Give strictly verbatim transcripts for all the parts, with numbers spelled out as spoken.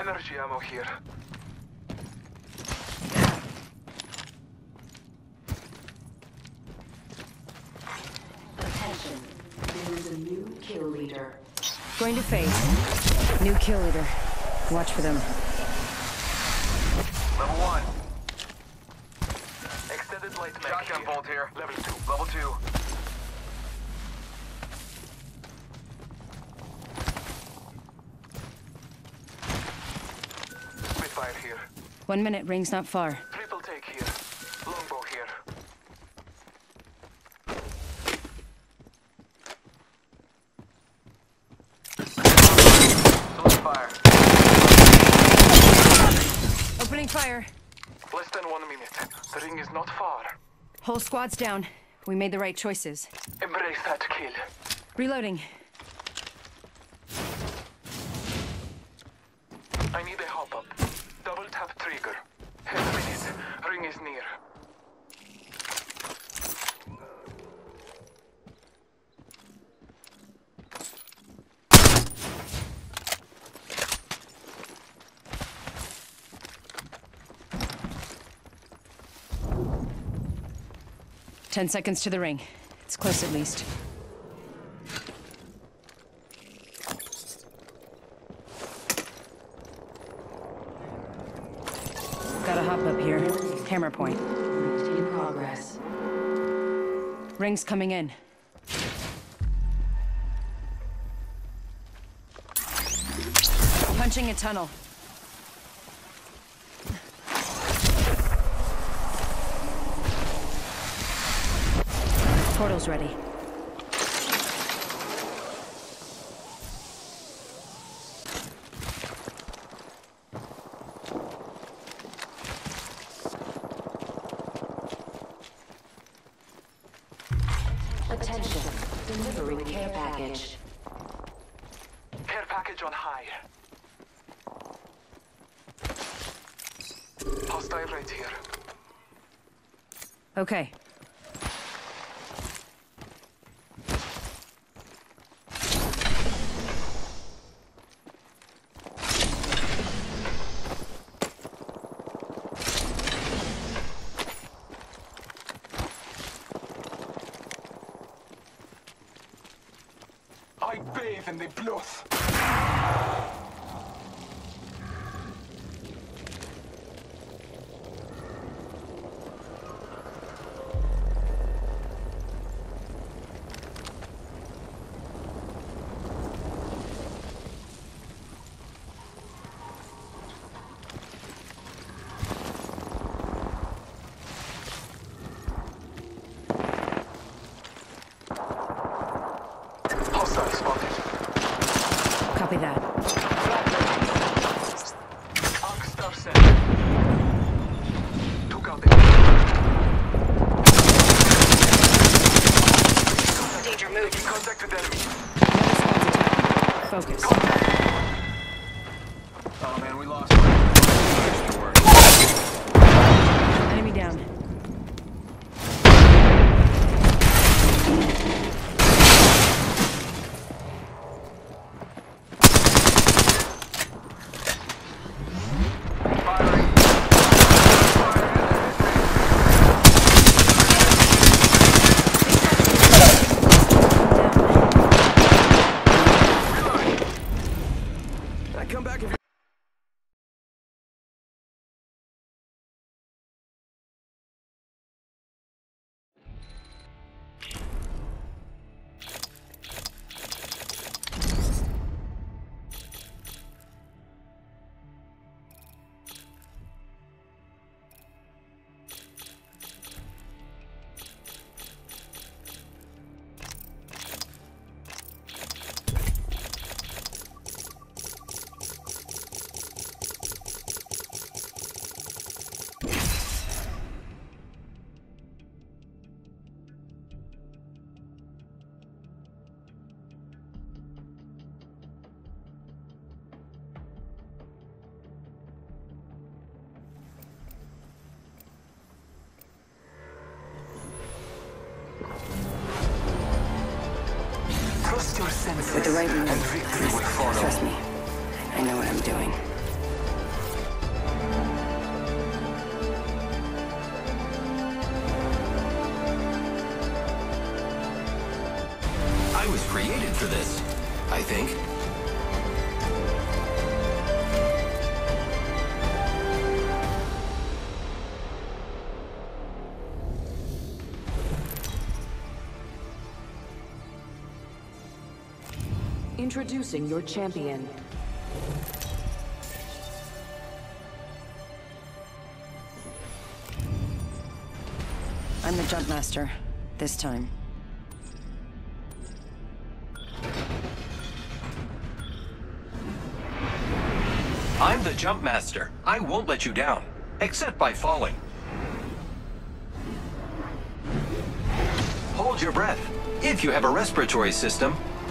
Energy ammo here. Attention, there is a new kill leader. Going to phase. New kill leader. Watch for them. Level one. Extended light mech. Shotgun bolt here. Level two. Level two. Spitfire here. One minute, ring's not far. Triple take here. Longbow here. Solid fire. Opening fire. Less than one minute. The ring is not far. Whole squad's down. We made the right choices. Embrace that kill. Reloading. I need a hop up. Double tap trigger. Half minute. Ring is near. Ten seconds to the ring. It's close at least. Got a hop up here. Hammer point. In progress. Ring's coming in. Punching a tunnel. Portal's ready. Attention, delivering care package. Care package on high. Hostile right here. Okay. I bathe in the blood. Hostile spotted. Copy that. Angstar set. Took out the danger move. Making contact with enemy. Focus. Oh man, we lost. Enemy down. Come back if you Trust your senses. With the right move, and victory will follow. trust me. I know what I'm doing. to this, I think. Introducing your champion. I'm the jump master. This time. I'm the jump master. I won't let you down, except by falling. Hold your breath, if you have a respiratory system.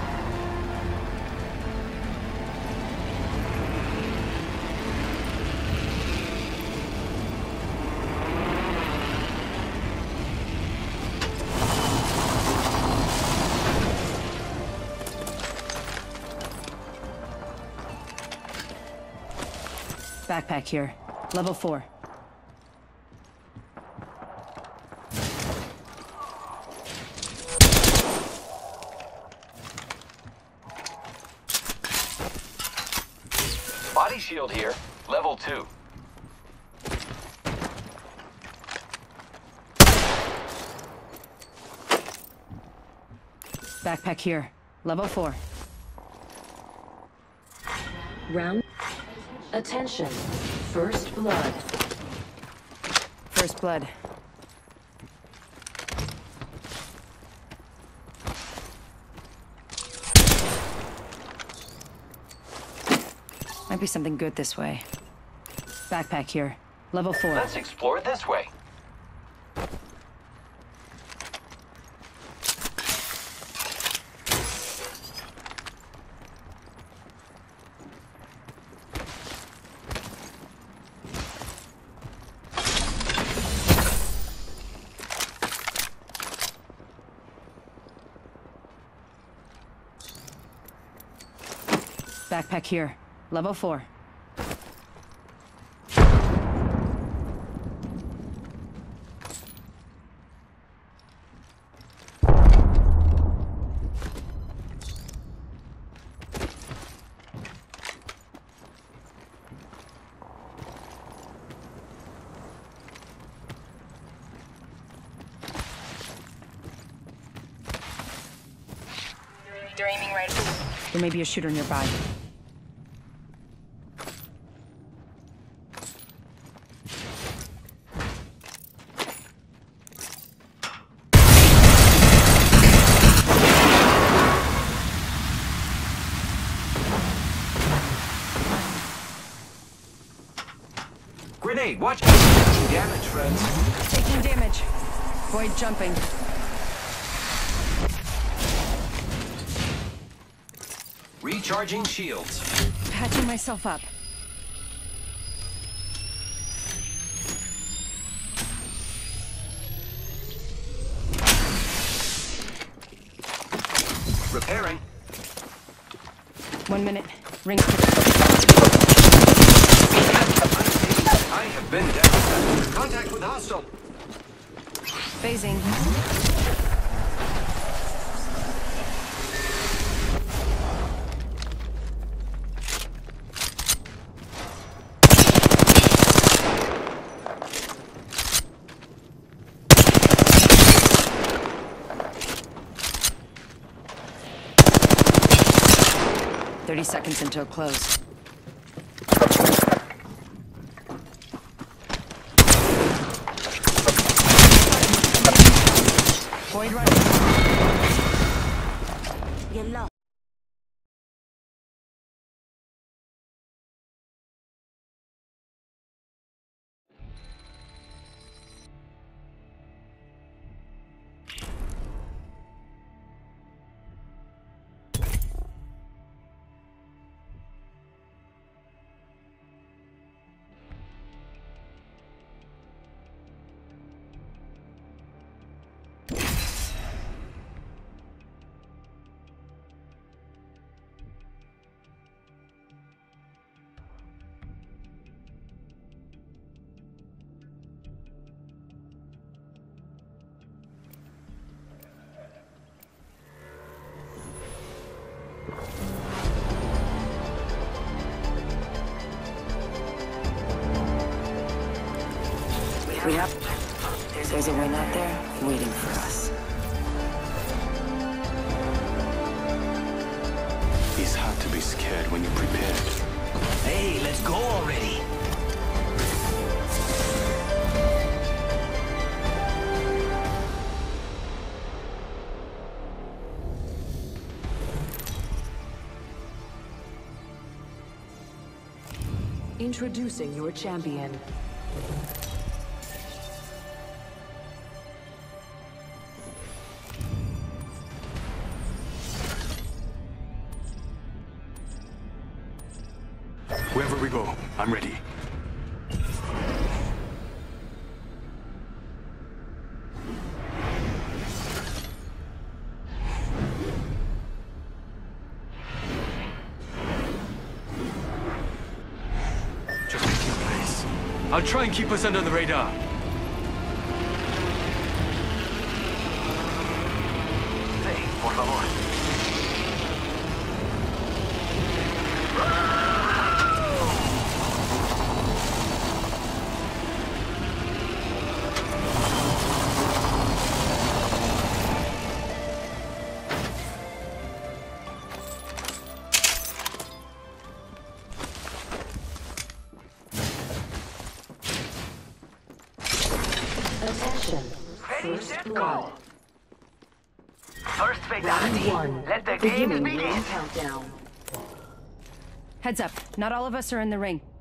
Backpack here. Level four. Body shield here, level two. Backpack here. Level four. Round. Attention. First blood. First blood. Might be something good this way. Backpack here. Level four. Let's explore this way. Backpack here. Level four. They're aiming right. There may be a shooter nearby. Grenade, watch out! Taking damage, friends. Taking damage. Void jumping. Recharging shields. Patching myself up. Repairing. One minute. Rings to the... I have been down. Contact with hostile. Phasing. Thirty seconds until close. Void running. Yellow. We have... There's a win out there waiting for us. It's hard to be scared when you're prepared. Hey, let's go already. Introducing your champion. Wherever we go, I'm ready. Just a few plays. I'll try and keep us under the radar. Sí, por favor. Attention. First blood. First fatality. Round one. Let the games Beginning begin. ring countdown. Heads up. Not all of us are in the ring.